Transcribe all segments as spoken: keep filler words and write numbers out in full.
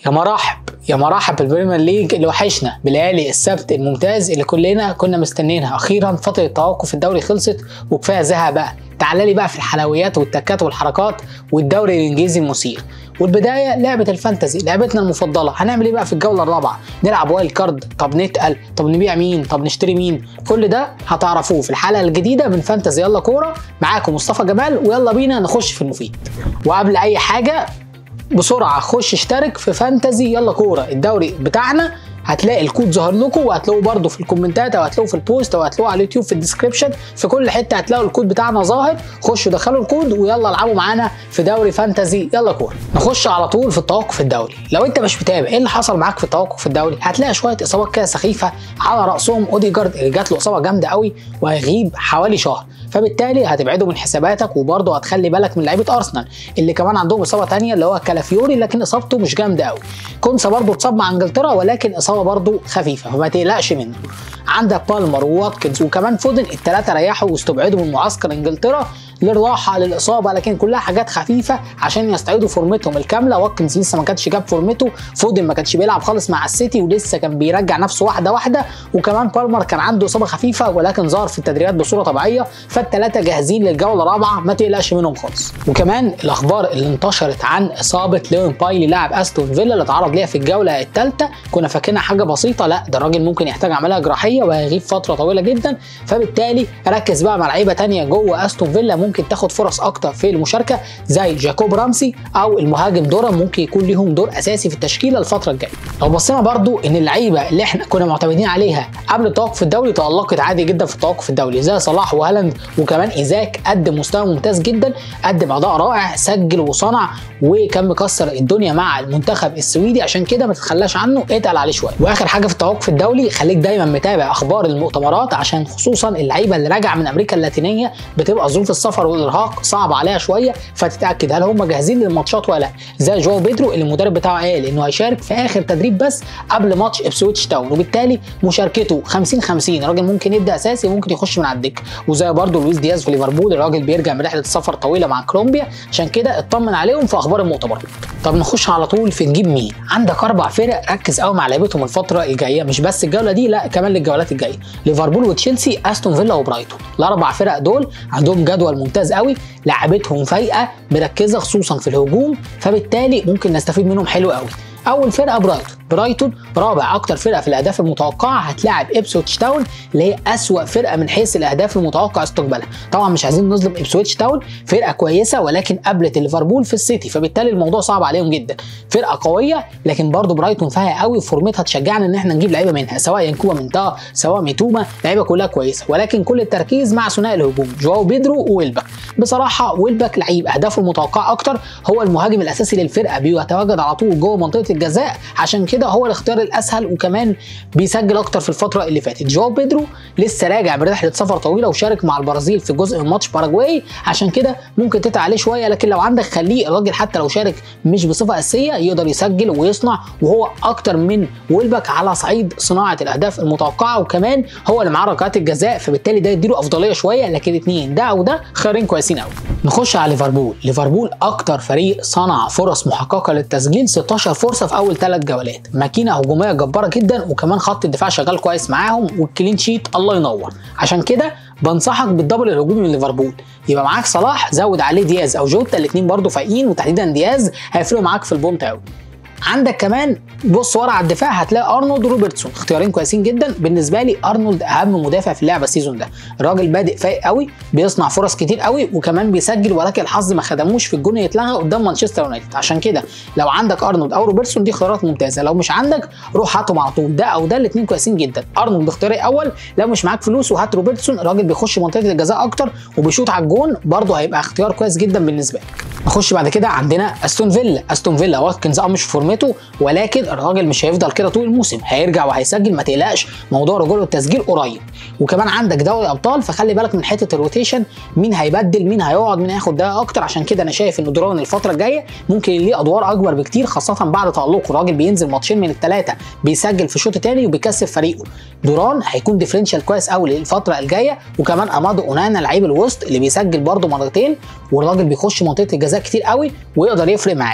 يا مراحب يا مراحب بالبريمير ليج اللي وحشنا، بليالي السبت الممتاز اللي كلنا كنا مستنينها. اخيرا فتره توقف الدوري خلصت وكفايه زهق بقى. تعالى لي بقى في الحلويات والتكات والحركات والدوري الانجليزي المثير. والبدايه لعبه الفانتزي، لعبتنا المفضله. هنعمل ايه بقى في الجوله الرابعه؟ نلعب وايلد كارد، طب نتقل، طب نبيع مين، طب نشتري مين؟ كل ده هتعرفوه في الحلقه الجديده من فانتزي يلا كوره. معاكم مصطفى جمال، ويلا بينا نخش في المفيد. وقبل اي حاجه بسرعه خش اشترك في فانتزي يلا كوره الدوري بتاعنا. هتلاقي الكود ظهر لكم، وهتلاقوه برده في الكومنتات، او هتلاقوه في البوست، او هتلاقوه على اليوتيوب في الديسكربشن. في كل حته هتلاقوا الكود بتاعنا ظاهر. خشوا دخلوا الكود ويلا العبوا معانا في دوري فانتزي يلا كوره. نخش على طول في التوقف الدولي. لو انت مش متابع ايه اللي حصل معاك في التوقف الدولي، هتلاقي شويه اصابات كده سخيفه، على راسهم اوديجارد اللي جات له اصابه جامده قوي وهيغيب حوالي شهر، فبالتالي هتبعده من حساباتك. وبرده هتخلي بالك من لعيبه ارسنال اللي كمان عندهم اصابه ثانيه اللي هو كالافيوري، لكن اصابته مش جامده قوي. كونسا برده اتصاب مع انجلترا ولكن اصابه برده خفيفه، فما تقلقش منه. عندك بالمر وواتكنز وكمان فودن، الثلاثه ريحوا واستبعدوا من معسكر انجلترا للراحه للاصابه، لكن كلها حاجات خفيفه عشان يستعيدوا فورمتهم الكامله. واتكنز لسه ما كانش جاب فورمته، فودن ما كانش بيلعب خالص مع السيتي ولسه كان بيرجع نفسه واحده واحده، وكمان بالمر كان عنده اصابه خفيفه ولكن ظهر في التدريبات بصوره طبيعيه. فالثلاثه جاهزين للجوله الرابعه، ما تقلقش منهم خالص. وكمان الاخبار اللي انتشرت عن اصابه ليون بايلي لاعب استون فيلا اللي اتعرض ليها في الجوله الثالثه، كنا فاكرينها حاجه بسيطه، لا ده الراجل ممكن يحتاج عمليه جراحيه وهيغيب فتره طويله جدا. فبالتالي ركز بقى مع لعيبه ثانيه جوه استون فيلا ممكن تاخد فرص اكتر في المشاركه، زي جاكوب رامسي او المهاجم دوران، ممكن يكون ليهم دور اساسي في التشكيله الفتره الجايه. لو بصينا برضو ان اللعيبه اللي احنا كنا معتمدين عليها قبل التوقف الدولي تالقت عادي جدا في التوقف الدولي، زي صلاح وهالاند، وكمان ايزاك قدم مستوى ممتاز جدا، قدم اداء رائع، سجل وصنع وكان مكسر الدنيا مع المنتخب السويدي. عشان كده ما تتخلاش عنه، اتقل عليه شويه. واخر حاجه في التوقف الدولي، خليك دايما متابع اخبار المؤتمرات، عشان خصوصا اللعيبه اللي راجعه من امريكا اللاتينيه بتبقى ظروف السفر والارهاق صعب عليها شويه، فتتاكد هل هم جاهزين للماتشات ولا لا. زي جواو بيدرو اللي المدرب بتاعه قال انه هيشارك في اخر تدريب بس قبل ماتش ابسويتش تاون، وبالتالي مشاركته خمسين خمسين، الراجل ممكن يبدا اساسي وممكن يخش من على الدكه. وزي برده لويس دياز في ليفربول، الراجل بيرجع من رحله سفر طويله مع كولومبيا، عشان كده اطمن عليهم في اخبار المؤتمرات. طب نخش على طول في نجيب مين. عندك اربع فرق ركز قوي مع لعيبتهم الفتره الجايه، مش بس الجوله دي، لا كمان للجولات الجايه. ليفربول وتشيلسي، استون فيلا وبرايتون، الاربع فرق دول عندهم جدول ممتاز قوي، لعبتهم فايقه مركزه خصوصا في الهجوم، فبالتالي ممكن نستفيد منهم حلو قوي. اول فرقه برايتون، برايتون رابع اكتر فرقه في الاهداف المتوقعه، هتلاعب ابسويتش تاون اللي هي اسوأ فرقه من حيث الاهداف المتوقع استقبالها. طبعا مش عايزين نظلم ابسويتش تاون، فرقه كويسه ولكن قابلت ليفربول في السيتي، فبالتالي الموضوع صعب عليهم جدا. فرقه قويه لكن برضو برايتون فيها قوي، فورمتها تشجعنا ان احنا نجيب لعيبه منها، سواء ينكوبا منتها سواء ميتوما، لعيبه كلها كويسه، ولكن كل التركيز مع ثنائي الهجوم جواو بيدرو وويلبك. بصراحه ويلبك لعيب اهدافه المتوقعه اكتر، هو المهاجم الاساسي للفرقه، بيتواجد على طول جوه منطقه الجزاء، عشان كده هو الاختيار الاسهل، وكمان بيسجل اكتر في الفتره اللي فاتت. جواو بيدرو لسه راجع من رحله سفر طويله وشارك مع البرازيل في جزء من ماتش باراجواي، عشان كده ممكن تتعب عليه شويه، لكن لو عندك خليه، الراجل حتى لو شارك مش بصفه اساسيه يقدر يسجل ويصنع، وهو اكتر من ويلبك على صعيد صناعه الاهداف المتوقعه، وكمان هو اللي معاه ركلات الجزاء، فبالتالي ده يديله افضليه شويه. لكن اثنين ده او ده خيارين كويسين قوي. نخش على ليفربول. ليفربول اكتر فريق صنع فرص محققه للتسجيل، ستاشر فرصه في اول ثلاث جولات، ماكينه هجوميه جباره جدا، وكمان خط الدفاع شغال كويس معاهم، والكلين شيت الله ينور. عشان كده بنصحك بالدبل الهجومي من ليفربول، يبقى معاك صلاح، زود عليه دياز او جوتا، الاثنين برده فايقين، وتحديدا دياز هيفرقوا معاك في البونت قوي. عندك كمان بص ورا على الدفاع هتلاقي ارنولد وروبرتسون، اختيارين كويسين جدا. بالنسبه لي ارنولد اهم مدافع في اللعبه السيزون ده، الراجل بادئ فايق قوي، بيصنع فرص كتير قوي، وكمان بيسجل، ولكن الحظ ما خدموش في الجون يتلغى قدام مانشستر يونايتد. عشان كده لو عندك ارنولد او روبرتسون دي اختيارات ممتازه، لو مش عندك روح هاتهم على طول، ده او ده، الاثنين كويسين جدا. ارنولد اختياري اول، لو مش معاك فلوس وهات روبرتسون، الراجل بيخش منطقه الجزاء اكتر وبيشوط على الجون، برده هيبقى اختيار كويس جدا بالنسبه لك. نخش بعد كده عندنا استون فيلا. استون فيلا واتكنز اه مش في فورمته، ولكن الراجل مش هيفضل كده طول الموسم، هيرجع وهيسجل، ما تقلقش، موضوع رجوله والتسجيل قريب. وكمان عندك دوري ابطال، فخلي بالك من حته الروتيشن، مين هيبدل مين هيقعد مين هياخد ده اكتر. عشان كده انا شايف ان دوران الفتره الجايه ممكن ليه ادوار اكبر بكتير، خاصه بعد تالقه. الراجل بينزل ماتشين من الثلاثه بيسجل في الشوط الثاني وبيكسب فريقه. دوران هيكون ديفرنشال كويس قوي للفتره الجايه، وكمان امادو اونانا لعيب الوسط اللي بيسجل برده مرتين، والراجل بيخش منطقه الجزاء كتير قوي ويقدر يفرق معاك.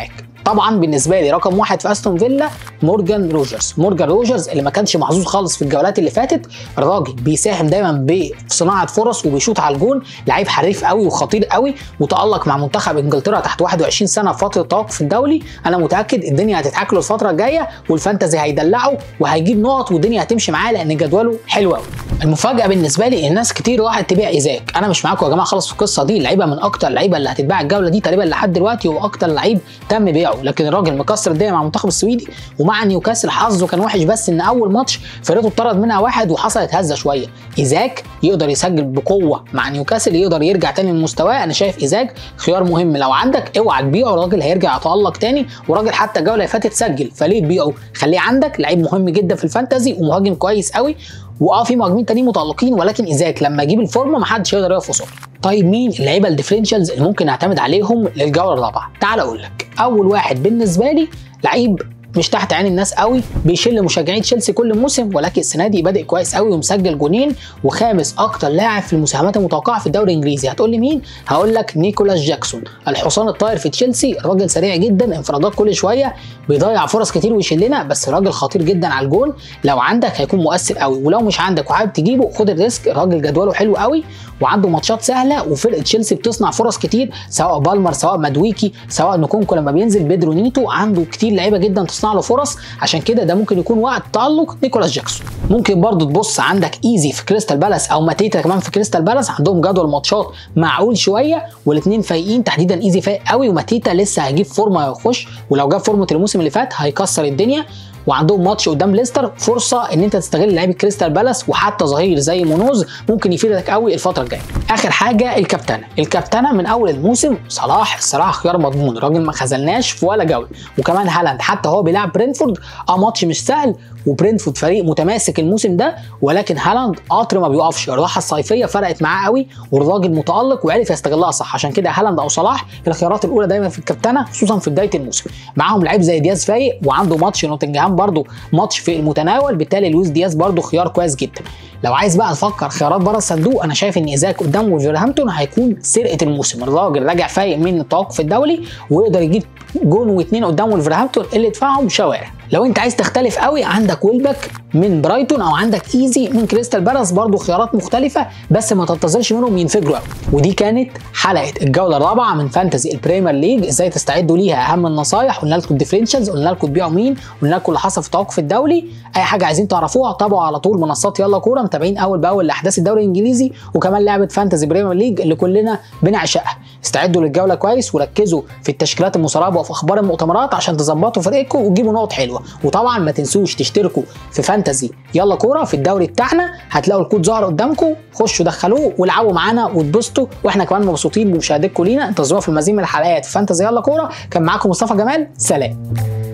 طبعا بالنسبه لي رقم واحد في استون فيلا مورجان روجرز. مورجان روجرز اللي ما كانش محظوظ خالص في الجولات اللي فاتت، الراجل بيساهم دايما بصناعه فرص وبيشوط على الجون، لعيب حريف قوي وخطير قوي، متالق مع منتخب انجلترا تحت واحد وعشرين سنه في فتره التوقف الدولي. انا متاكد الدنيا هتتحك له الفتره الجايه والفانتزي هيدلعه وهيجيب نقط والدنيا هتمشي معاه لان جدوله حلو قوي. المفاجاه بالنسبه لي الناس كتير راحت تبيع ايزاك، انا مش معاكم يا جماعه خالص في القصه دي. اللعيبه من اكتر اللعيبه اللي هتتباع الجوله دي تقريبا لحد دلوقتي، هو اكتر لعيب تم بيعه، لكن الراجل مكسر الدنيا مع المنتخب السويدي ومع نيوكاسل. حظه كان وحش بس ان اول ماتش فرقته اتطرد منها واحد وحصلت هزه شويه. ايزاك يقدر يسجل بقوه مع نيوكاسل، يقدر يرجع تاني لمستواه. انا شايف ايزاك خيار مهم لو عندك، اوعى تبيعه، الراجل هيرجع يتالق تاني، وراجل حتى الجوله اللي فاتت سجل، فليه تبيعه؟ خليه عندك، لعيب مهم جدا في الفانتزي ومهاجم كويس قوي. واه في مهاجمين تانيين متالقين، ولكن ايزاك لما يجيب الفورمه محدش يقدر يقف قصاده. طيب مين اللعيبه الديفرنشالز اللي ممكن نعتمد عليهم للجوله الرابعه؟ تعال اقول لك. اول واحد بالنسبه لي لعيب مش تحت عين الناس قوي، بيشل مشجعين تشيلسي كل موسم، ولكن السنه دي بادئ كويس قوي ومسجل جونين وخامس اكتر لاعب في المساهمات المتوقعه في الدوري الانجليزي. هتقول لي مين؟ هقول لك نيكولاس جاكسون، الحصان الطاير في تشيلسي. الراجل سريع جدا، انفرادات كل شويه، بيضيع فرص كتير ويشلنا، بس الراجل خطير جدا على الجون. لو عندك هيكون مؤثر قوي، ولو مش عندك وحابب تجيبه خد الريسك. الراجل جدوله حلو قوي وعنده ماتشات سهله، وفرقه تشيلسي بتصنع فرص كتير، سواء بالمر سواء مدويكي سواء نكونكو لما بينزل، بيدرو نيتو، عنده كتير لعيبه جدا تصنع له فرص. عشان كده ده ممكن يكون وقت تألق نيكولاس جاكسون. ممكن برضو تبص عندك ايزي في كريستال بالاس او ماتيتا كمان في كريستال بالاس، عندهم جدول ماتشات معقول شويه والاثنين فايقين، تحديدا ايزي فايق قوي وماتيتا لسه هيجيب فورمه يخش، ولو جاب فورمه الموسم اللي فات هيكسر الدنيا. وعندهم ماتش قدام ليستر، فرصه ان انت تستغل لعيبه كريستال بالاس، وحتى ظهير زي مونوز ممكن يفيدك قوي الفتره الجايه. اخر حاجه الكابتنه، الكابتنه من اول الموسم صلاح الصراحه خيار مضمون، الراجل ما خذلناش في ولا جوله، وكمان هالاند حتى هو بيلعب برينفورد، اه ماتش مش سهل وبرينفورد فريق متماسك الموسم ده، ولكن هالاند قطر ما بيوقفش، الراحه الصيفيه فرقت معاه قوي والراجل متالق وعرف يستغلها صح. عشان كده هالاند او صلاح الخيارات الاولى دايما في الكابتنه، خصوصا في بدايه الموسم. معاهم لعيب زي دياز فايق، وعنده ماتش نوتنجهام برضو ماتش في المتناول، بالتالي لويس دياز برضو خيار كويس جدا. لو عايز بقى تفكر خيارات بره الصندوق، انا شايف ان ايزاك قدام وولفرهامبتون هيكون سرقه الموسم. الراجل راجع فايق من التوقف الدولي ويقدر يجيب جون واثنين قدام وولفرهامبتون اللي دفاعهم شوارع. لو انت عايز تختلف قوي، عندك ويلبك من برايتون او عندك ايزي من كريستال بالاس، برضو خيارات مختلفه، بس ما تنتظرش منهم ينفجروا قوي. ودي كانت حلقه الجوله الرابعه من فانتزي البريمير ليج، ازاي تستعدوا ليها، اهم النصايح، قلنا لكم الديفرنشالز، قلنا لكم تبيعوا مين، قلنا لكم اللي حصل في التوقف الدولي. اي حاجه عايزين تعرفوها تابعوا على طول منصات يلا كوره، متابعين اول باول لاحداث الدوري الانجليزي، وكمان لعبه فانتزي بريمير ليج اللي كلنا بنعشقها. استعدوا للجوله كويس وركزوا في التشكيلات المسربه وفي اخبار المؤتمرات عشان تظبطوا فريقكم وتجيبوا نقط حلوه. وطبعا ما تنسوش تشتركوا في فانتزي يلا كوره في الدوري بتاعنا، هتلاقوا الكود ظاهر قدامكم، خشوا دخلوه والعبوا معانا واتبسطوا، واحنا كمان مبسوطين بمشاهدتكم لينا. انتظرونا في المزيد من الحلقات في فانتزي يلا كوره. كان معاكم مصطفى جمال، سلام.